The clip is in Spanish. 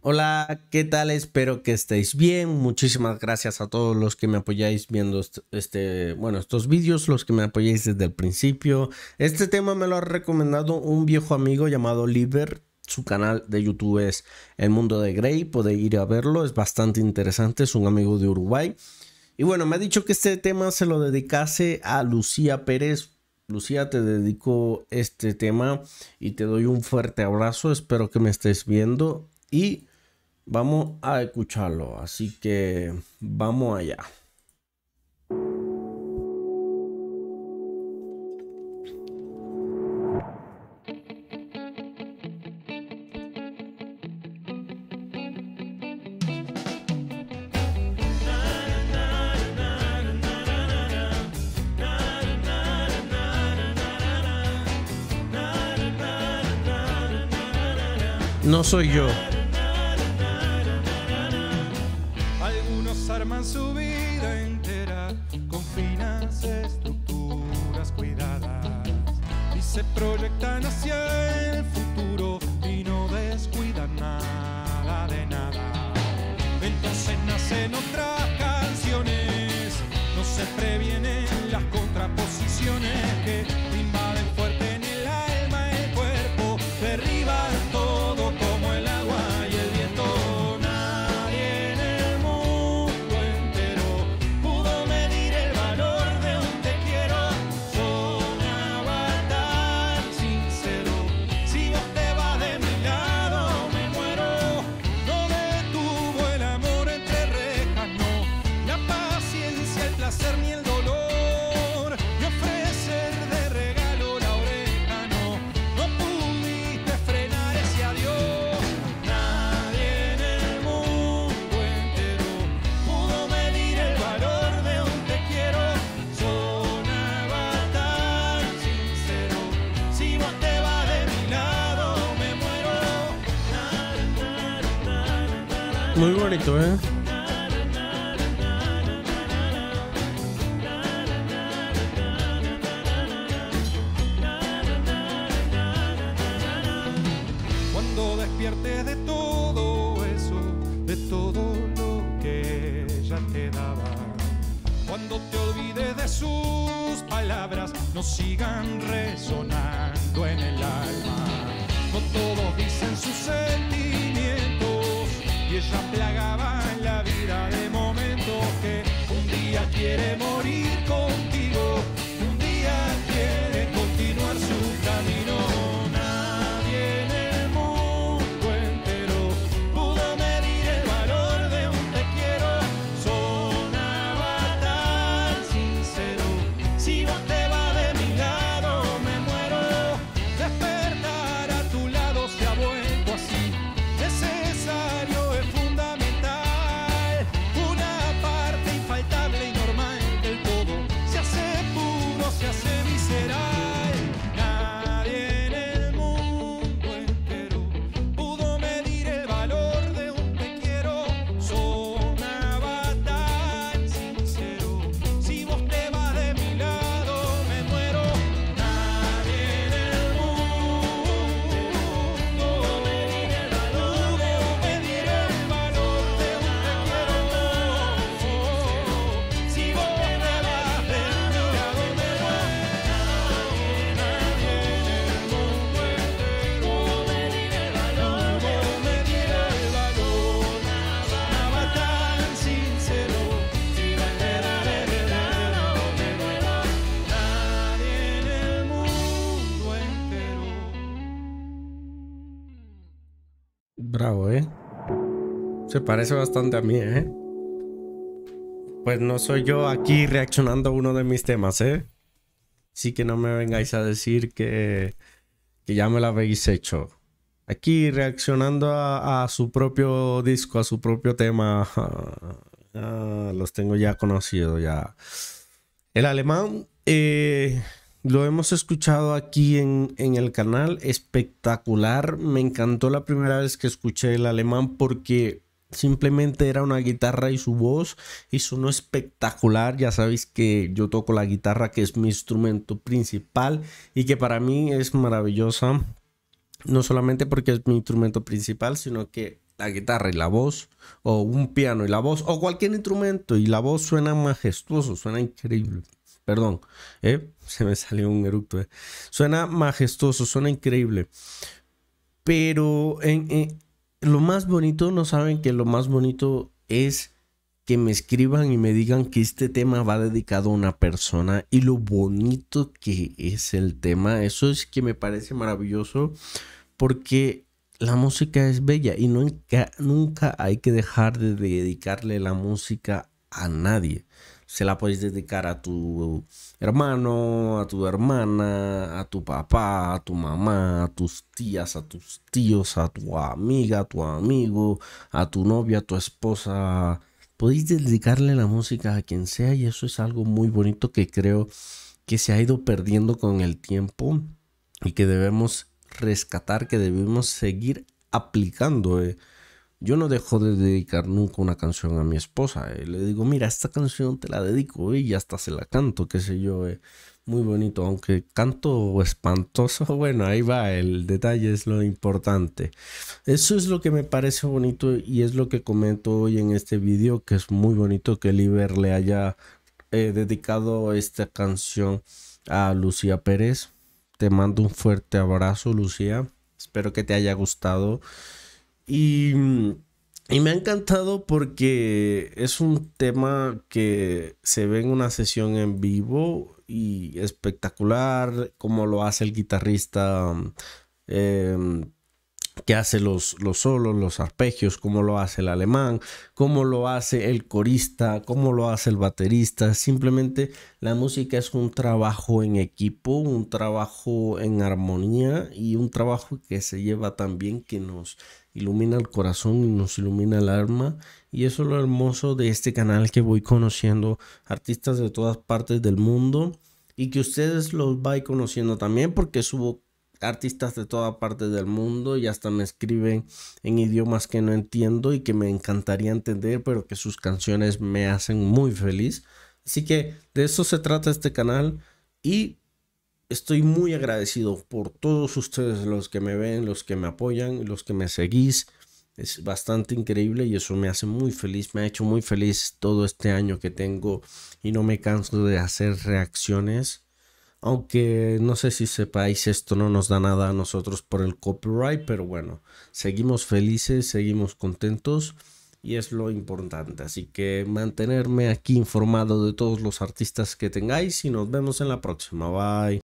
Hola, ¿qué tal? Espero que estéis bien. Muchísimas gracias a todos los que me apoyáis viendo estos vídeos, los que me apoyáis desde el principio. Este tema me lo ha recomendado un viejo amigo llamado Liber. Su canal de YouTube es El Mundo de Grey, podéis ir a verlo, es bastante interesante, es un amigo de Uruguay. Y bueno, me ha dicho que este tema se lo dedicase a Lucía Pérez. Lucía, te dedico este tema y te doy un fuerte abrazo, espero que me estés viendo y vamos a escucharlo, así que vamos allá. No soy yo. Algunos arman su vida entera con finas estructuras cuidadas y se proyectan hacia el futuro y no descuidan nada de nada. Entonces nacen otras canciones, no se previenen las contraposiciones que invaden fuerte en el alma, el cuerpo, derriban todo como el agua y el viento. Nadie en el mundo entero pudo medir el valor de un te quiero. Sonaba tan sincero, si vos te vas de mi lado me muero. No detuvo el amor entre rejas, no, la paciencia, el placer ni el dolor, y ofrecer de regalo la oreja, no pudiste frenar ese adiós. Nadie en el mundo entero pudo medir el valor de un te quiero. Sonaba tan sincero, si vos te vas de mi lado me muero. Muy bonito, ¿eh? Cuando despiertes de todo eso, de todo lo que ella te daba, cuando te olvides de sus palabras, no sigan resonando en el alma. No todos dicen sus sentimientos y ella plagaba en la vida de momentos que un día quiere morir contigo, un día quiere continuar su camino. Nadie en el mundo entero pudo medir el valor de un te quiero. Sonaba tan sincero, si vos te vas de mi lado me muero. Despertar a tu lado se ha vuelto así necesario, es fundamental, una parte infaltable y normal del todo. Se hace puro, se hace visceral. Nadie en el mundo entero pudo medir el valor de un te quiero. Sonaba tan sincero, si vos te vas de mi lado me muero. Nadie en el mundo pudo medir el valor de un te quiero. Si vos te vas de mi lado me muero. Nadie en el mundo entero pudo medir el valor de un te quiero. Sonaba tan sincero, si vos te vas de mi lado me muero. Nadie en el mundo entero. Bravo, ¿eh? Se parece bastante a mí, ¿eh? Pues no soy yo aquí reaccionando a uno de mis temas, ¿eh? Sí que no me vengáis a decir que ya me lo habéis hecho. Aquí reaccionando a su propio disco, a su propio tema. Los tengo ya conocidos, ya. El alemán lo hemos escuchado aquí en el canal, espectacular. Me encantó la primera vez que escuché el alemán porque simplemente era una guitarra y su voz y sonó espectacular. Ya sabéis que yo toco la guitarra, que es mi instrumento principal y que para mí es maravillosa. No solamente porque es mi instrumento principal, sino que la guitarra y la voz, o un piano y la voz, o cualquier instrumento y la voz suena majestuoso, suena increíble. Perdón, se me salió un eructo. Suena majestuoso, suena increíble. Pero lo más bonito, no saben que lo más bonito es que me escriban y me digan que este tema va dedicado a una persona y lo bonito que es el tema. Eso es que me parece maravilloso porque la música es bella y nunca hay que dejar de dedicarle la música a nadie. Se la puedes dedicar a tu hermano, a tu hermana, a tu papá, a tu mamá, a tus tías, a tus tíos, a tu amiga, a tu amigo, a tu novia, a tu esposa. Podéis dedicarle la música a quien sea y eso es algo muy bonito que creo que se ha ido perdiendo con el tiempo y que debemos rescatar, que debemos seguir aplicando. Yo no dejo de dedicar nunca una canción a mi esposa. Le digo, mira, esta canción te la dedico y hasta se la canto, qué sé yo. Muy bonito, aunque canto espantoso, bueno, ahí va, el detalle es lo importante. Eso es lo que me parece bonito y es lo que comento hoy en este video, que es muy bonito que Liber le haya dedicado esta canción a Lucía Pérez. Te mando un fuerte abrazo, Lucía. Espero que te haya gustado. Y me ha encantado porque es un tema que se ve en una sesión en vivo y espectacular, como lo hace el guitarrista que hace los solos, los arpegios, cómo lo hace el alemán, cómo lo hace el corista, cómo lo hace el baterista. Simplemente la música es un trabajo en equipo, un trabajo en armonía y un trabajo que se lleva tan bien que nos ilumina el corazón y nos ilumina el alma. Y eso es lo hermoso de este canal, que voy conociendo artistas de todas partes del mundo y que ustedes los vais conociendo también, porque subo artistas de toda parte del mundo y hasta me escriben en idiomas que no entiendo y que me encantaría entender, pero que sus canciones me hacen muy feliz. Así que de eso se trata este canal y estoy muy agradecido por todos ustedes, los que me ven, los que me apoyan, los que me seguís. Es bastante increíble y eso me hace muy feliz, me ha hecho muy feliz todo este año que tengo y no me canso de hacer reacciones. Aunque no sé si sepáis, esto no nos da nada a nosotros por el copyright, pero bueno, seguimos felices, seguimos contentos y es lo importante. Así que mantenerme aquí informado de todos los artistas que tengáis y nos vemos en la próxima. Bye.